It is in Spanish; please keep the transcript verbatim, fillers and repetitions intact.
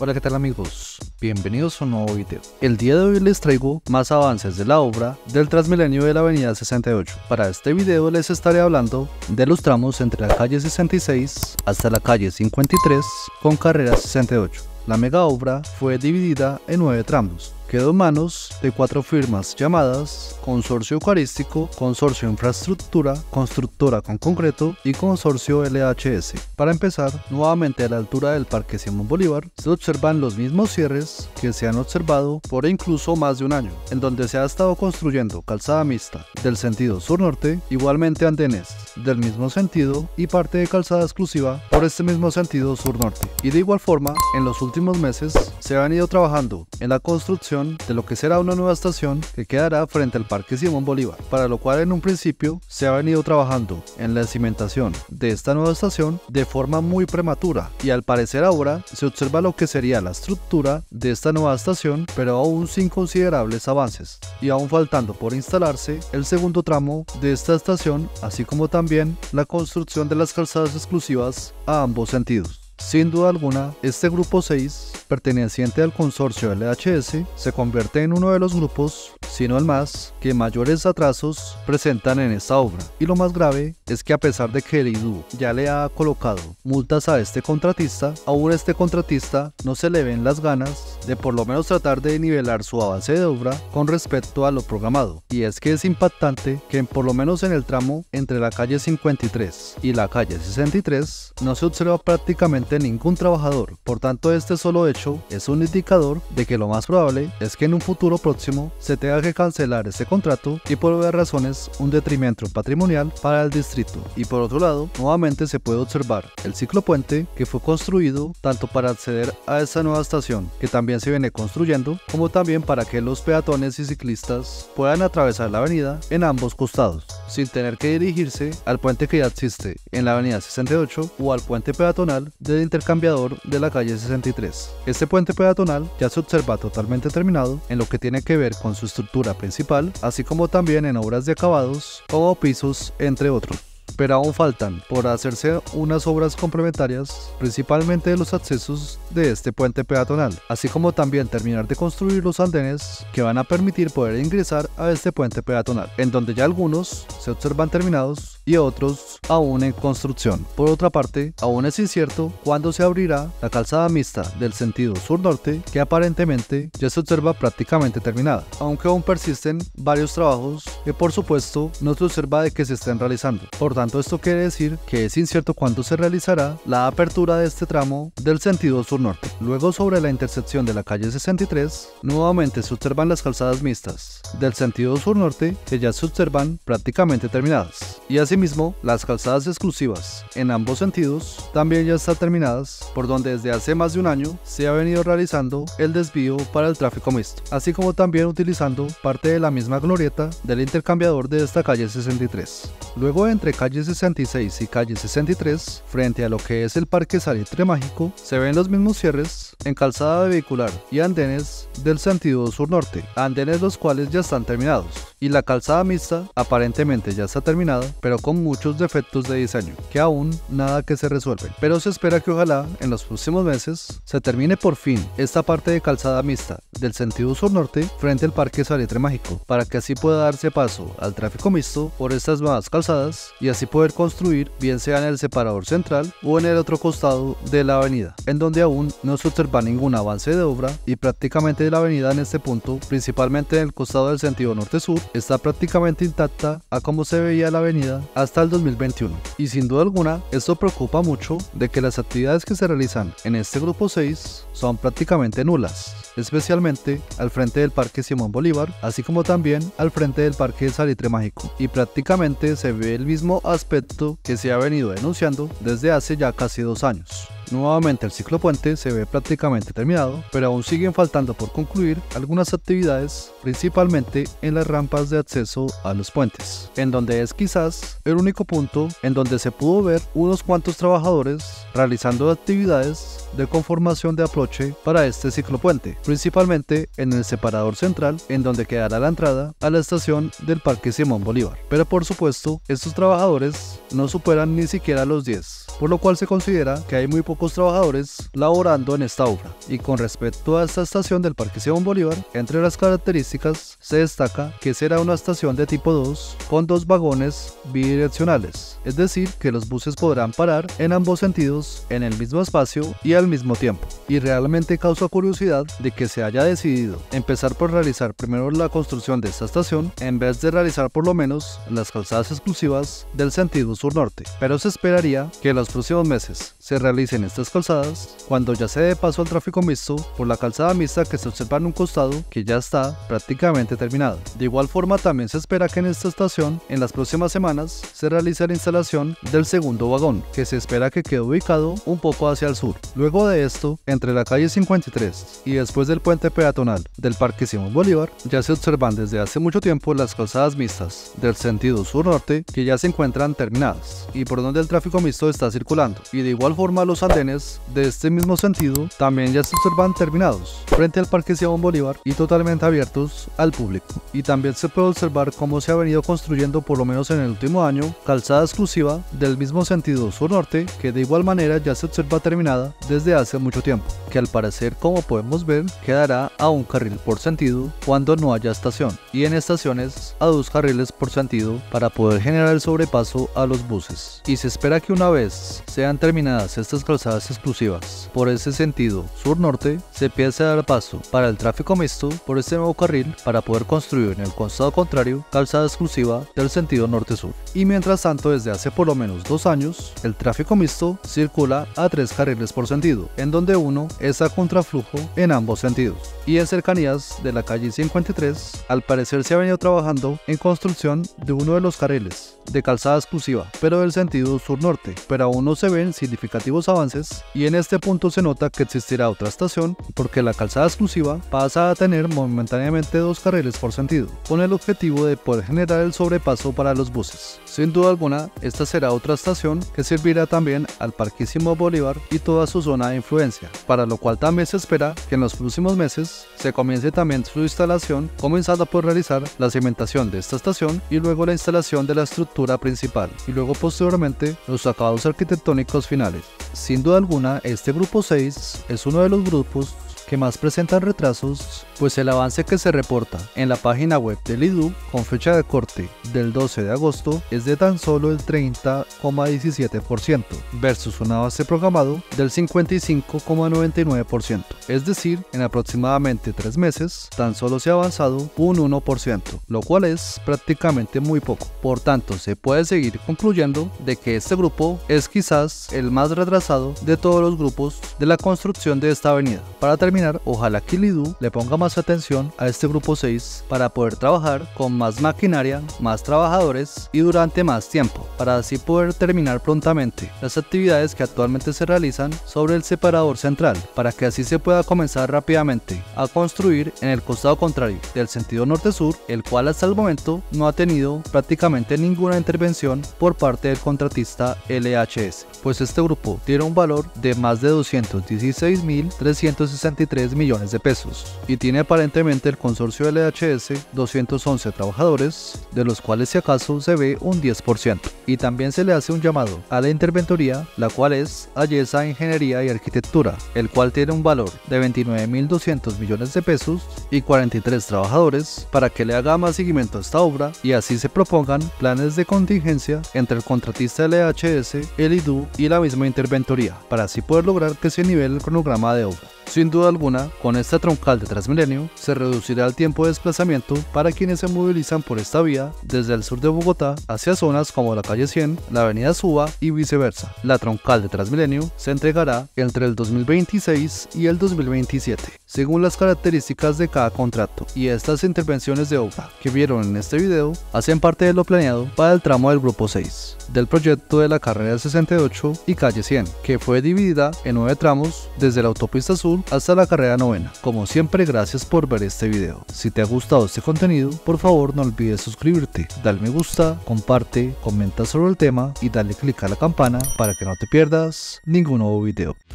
Hola, ¿qué tal amigos? Bienvenidos a un nuevo video. El día de hoy les traigo más avances de la obra del Transmilenio de la avenida sesenta y ocho. Para este video les estaré hablando de los tramos entre la calle sesenta y seis hasta la calle cincuenta y tres con carrera sesenta y ocho. La mega obra fue dividida en nueve tramos. Quedó en manos de cuatro firmas llamadas Consorcio Eucarístico, Consorcio Infraestructura, Constructora con Concreto y Consorcio L H S. Para empezar, nuevamente a la altura del Parque Simón Bolívar se observan los mismos cierres que se han observado por incluso más de un año, en donde se ha estado construyendo calzada mixta del sentido sur-norte, igualmente andenes del mismo sentido y parte de calzada exclusiva por este mismo sentido sur-norte. Y de igual forma, en los últimos meses se han ido trabajando en la construcción de lo que será una nueva estación que quedará frente al Parque Simón Bolívar, para lo cual en un principio se ha venido trabajando en la cimentación de esta nueva estación de forma muy prematura, y al parecer ahora se observa lo que sería la estructura de esta nueva estación, pero aún sin considerables avances, y aún faltando por instalarse el segundo tramo de esta estación, así como también la construcción de las calzadas exclusivas a ambos sentidos. Sin duda alguna, este grupo seis, perteneciente al consorcio L H S, se convierte en uno de los grupos, si no el más, que mayores atrasos presentan en esta obra. Y lo más grave es que a pesar de que el I D U ya le ha colocado multas a este contratista, aún este contratista no se le ven las ganas de por lo menos tratar de nivelar su avance de obra con respecto a lo programado. Y es que es impactante que por lo menos en el tramo entre la calle cincuenta y tres y la calle sesenta y tres no se observa prácticamente ningún trabajador. Por tanto, este solo hecho es un indicador de que lo más probable es que en un futuro próximo se tenga que cancelar este contrato y por varias razones un detrimento patrimonial para el distrito. Y por otro lado, nuevamente se puede observar el ciclopuente que fue construido tanto para acceder a esta nueva estación que también se viene construyendo, como también para que los peatones y ciclistas puedan atravesar la avenida en ambos costados sin tener que dirigirse al puente que ya existe en la avenida sesenta y ocho o al puente peatonal del intercambiador de la calle sesenta y tres. Este puente peatonal ya se observa totalmente terminado en lo que tiene que ver con su estructura principal, así como también en obras de acabados como pisos, entre otros. Pero aún faltan por hacerse unas obras complementarias, principalmente de los accesos de este puente peatonal, así como también terminar de construir los andenes que van a permitir poder ingresar a este puente peatonal, en donde ya algunos se observan terminados y otros aún en construcción. Por otra parte, aún es incierto cuándo se abrirá la calzada mixta del sentido sur-norte, que aparentemente ya se observa prácticamente terminada, aunque aún persisten varios trabajos que por supuesto no se observa de que se estén realizando. Por tanto, esto quiere decir que es incierto cuándo se realizará la apertura de este tramo del sentido sur-norte. Luego, sobre la intersección de la calle sesenta y tres, nuevamente se observan las calzadas mixtas del sentido sur-norte que ya se observan prácticamente terminadas, y asimismo las calzadas exclusivas en ambos sentidos también ya están terminadas, por donde desde hace más de un año se ha venido realizando el desvío para el tráfico mixto, así como también utilizando parte de la misma glorieta del intercambiador de esta calle sesenta y tres. Luego, entre calle sesenta y seis y calle sesenta y tres, frente a lo que es el Parque Salitre Mágico, se ven los mismos cierres en calzada vehicular y andenes del sentido sur-norte, andenes los cuales ya están terminados, y la calzada mixta aparentemente ya está terminada, pero con muchos defectos de diseño que aún nada que se resuelven. Pero se espera que ojalá en los próximos meses se termine por fin esta parte de calzada mixta del sentido sur-norte frente al Parque Salitre Mágico, para que así pueda darse paso al tráfico mixto por estas nuevas calzadas y así poder construir, bien sea en el separador central o en el otro costado de la avenida, en donde aún no se observa ningún avance de obra, y prácticamente la avenida en este punto, principalmente en el costado del sentido norte-sur, está prácticamente intacta a como se veía la avenida hasta el dos mil veintiuno. Y sin duda alguna, esto preocupa mucho de que las actividades que se realizan en este grupo seis son prácticamente nulas, especialmente al frente del Parque Simón Bolívar, así como también al frente del Parque Salitre Mágico, y prácticamente se ve el mismo aspecto que se ha venido denunciando desde hace ya casi dos años. Nuevamente el ciclopuente se ve prácticamente terminado, pero aún siguen faltando por concluir algunas actividades, principalmente en las rampas de acceso a los puentes, en donde es quizás el único punto en donde se pudo ver unos cuantos trabajadores realizando actividades de conformación de aproche para este ciclopuente, principalmente en el separador central, en donde quedará la entrada a la estación del Parque Simón Bolívar. Pero por supuesto, estos trabajadores no superan ni siquiera los diez, por lo cual se considera que hay muy pocos trabajadores laborando en esta obra. Y con respecto a esta estación del Parque Simón Bolívar, entre las características se destaca que será una estación de tipo dos con dos vagones bidireccionales, es decir, que los buses podrán parar en ambos sentidos en el mismo espacio y al mismo tiempo. Y realmente causa curiosidad de que se haya decidido empezar por realizar primero la construcción de esta estación en vez de realizar por lo menos las calzadas exclusivas del sentido sur-norte, pero se esperaría que en los próximos meses se realicen estas calzadas cuando ya se dé paso al tráfico mixto por la calzada mixta que se observa en un costado que ya está prácticamente terminada. De igual forma, también se espera que en esta estación en las próximas semanas se realice la instalación del segundo vagón, que se espera que quede ubicado un poco hacia el sur. Luego de esto, entre la calle cincuenta y tres y después del puente peatonal del Parque Simón Bolívar, ya se observan desde hace mucho tiempo las calzadas mixtas del sentido sur-norte que ya se encuentran terminadas y por donde el tráfico mixto está circulando, y de igual forma los andenes de este mismo sentido también ya se observan terminados frente al Parque Simón Bolívar y totalmente abiertos al público. Y también se puede observar cómo se ha venido construyendo, por lo menos en el último año, calzada exclusiva del mismo sentido sur-norte, que de igual manera ya se observa terminada desde hace mucho tiempo, que al parecer, como podemos ver, quedará a un carril por sentido cuando no haya estación, y en estaciones a dos carriles por sentido para poder generar el sobrepaso a los buses. Y se espera que una vez sean terminadas estas calzadas exclusivas por ese sentido sur-norte, se empiece a dar paso para el tráfico mixto por este nuevo carril para poder construir en el costado contrario calzada exclusiva del sentido norte-sur. Y mientras tanto, desde hace por lo menos dos años, el tráfico mixto circula a tres carriles por sentido, en donde uno es a contraflujo en ambos sentidos. Y en cercanías de la calle cincuenta y tres, al parecer se ha venido trabajando en construcción de uno de los carriles de calzada exclusiva, pero del sentido sur-norte, pero aún no se ven significativos avances, y en este punto se nota que existirá otra estación porque la calzada exclusiva pasa a tener momentáneamente dos carriles por sentido, con el objetivo de poder generar el sobrepaso para los buses. Sin duda alguna, esta será otra estación que servirá también al Parque Simón Bolívar y toda su zona de influencia, para lo cual también se espera que en los próximos meses se comience también su instalación, comenzando por realizar la cimentación de esta estación y luego la instalación de la estructura principal y luego posteriormente los acabados arquitectónicos finales. Sin duda alguna, este grupo seis es uno de los grupos que más presentan retrasos, pues el avance que se reporta en la página web del I D U con fecha de corte del doce de agosto es de tan solo el treinta coma diecisiete por ciento versus un avance programado del cincuenta y cinco coma noventa y nueve por ciento, es decir, en aproximadamente tres meses tan solo se ha avanzado un uno por ciento, lo cual es prácticamente muy poco. Por tanto, se puede seguir concluyendo de que este grupo es quizás el más retrasado de todos los grupos de la construcción de esta avenida. Para terminar, ojalá que el I D U le ponga más atención a este grupo seis para poder trabajar con más maquinaria, más trabajadores y durante más tiempo, para así poder terminar prontamente las actividades que actualmente se realizan sobre el separador central, para que así se pueda comenzar rápidamente a construir en el costado contrario del sentido norte-sur, el cual hasta el momento no ha tenido prácticamente ninguna intervención por parte del contratista L H S, pues este grupo tiene un valor de más de doscientos dieciséis mil trescientos sesenta y tres millones de pesos y tiene aparentemente el consorcio L H S doscientos once trabajadores, de los cuales si acaso se ve un diez por ciento, y también se le hace un llamado a la interventoría, la cual es Ayesa Ingeniería y Arquitectura, el cual tiene un valor de veintinueve mil doscientos millones de pesos y cuarenta y tres trabajadores, para que le haga más seguimiento a esta obra y así se propongan planes de contingencia entre el contratista L H S, el I D U y la misma interventoría, para así poder lograr que se nivele el cronograma de obra. Sin duda alguna, con esta troncal de Transmilenio se reducirá el tiempo de desplazamiento para quienes se movilizan por esta vía desde el sur de Bogotá hacia zonas como la calle cien, la avenida Suba y viceversa. La troncal de Transmilenio se entregará entre el dos mil veintiséis y el dos mil veintisiete, según las características de cada contrato, y estas intervenciones de obra que vieron en este video hacen parte de lo planeado para el tramo del grupo seis del proyecto de la carrera sesenta y ocho y calle cien, que fue dividida en nueve tramos desde la autopista sur hasta la carrera novena. Como siempre, gracias por ver este video. Si te ha gustado este contenido, por favor no olvides suscribirte, dale me gusta, comparte, comenta sobre el tema y dale click a la campana para que no te pierdas ningún nuevo video.